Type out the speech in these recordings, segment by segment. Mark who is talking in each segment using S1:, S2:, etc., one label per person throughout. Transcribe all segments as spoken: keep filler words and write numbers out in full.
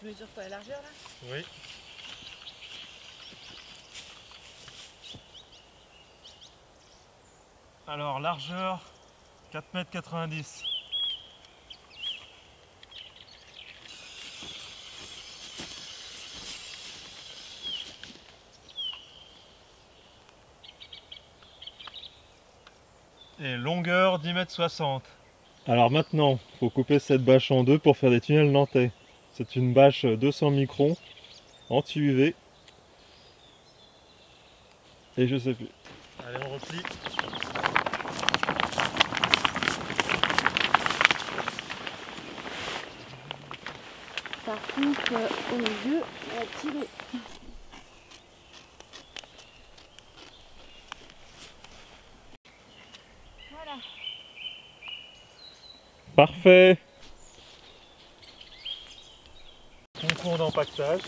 S1: mesures quoi, la largeur là?
S2: Oui. Alors largeur quatre mètres quatre-vingt-dix. Et longueur dix mètres soixante. Alors maintenant, il faut couper cette bâche en deux pour faire des tunnels nantais. C'est une bâche deux cents microns, anti-U V. Et je sais plus. Allez, on replie.
S1: Par contre, euh, au milieu, on va tirer. Voilà.
S2: Parfait. Concours d'empaquetage.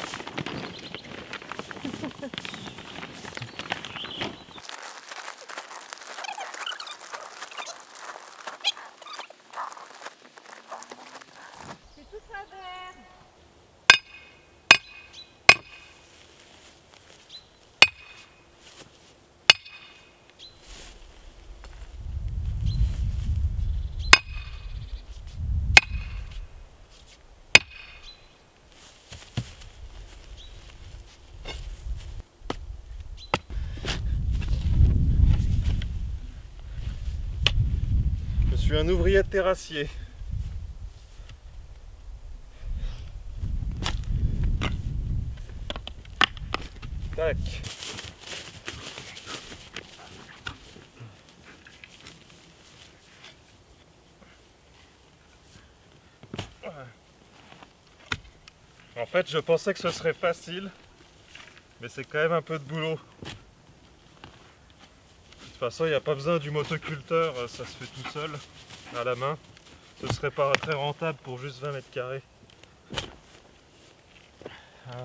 S1: C'est tout travers.
S2: Je suis un ouvrier de terrassier. Tac. En fait, je pensais que ce serait facile, mais c'est quand même un peu de boulot. De toute façon, il n'y a pas besoin du motoculteur, ça se fait tout seul, à la main. Ce serait pas très rentable pour juste vingt mètres carrés. Ah.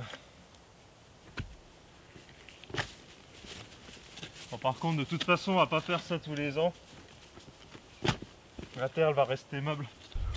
S2: Bon, par contre, de toute façon, on va pas faire ça tous les ans. La terre, elle va rester meuble.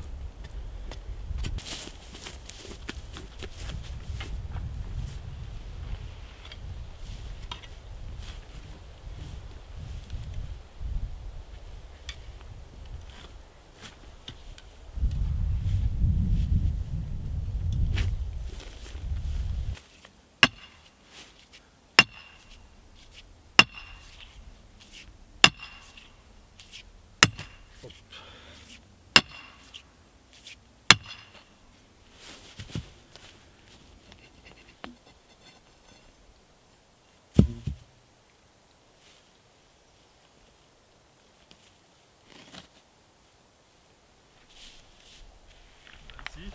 S2: Ici.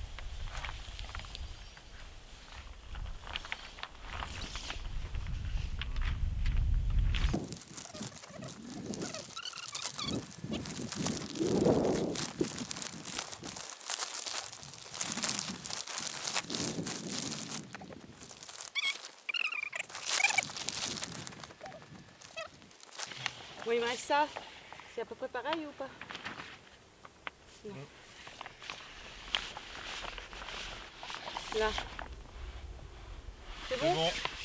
S1: Bon, il me reste ça. C'est à peu près pareil ou pas? Non. Là. C'est bon?
S2: Bon.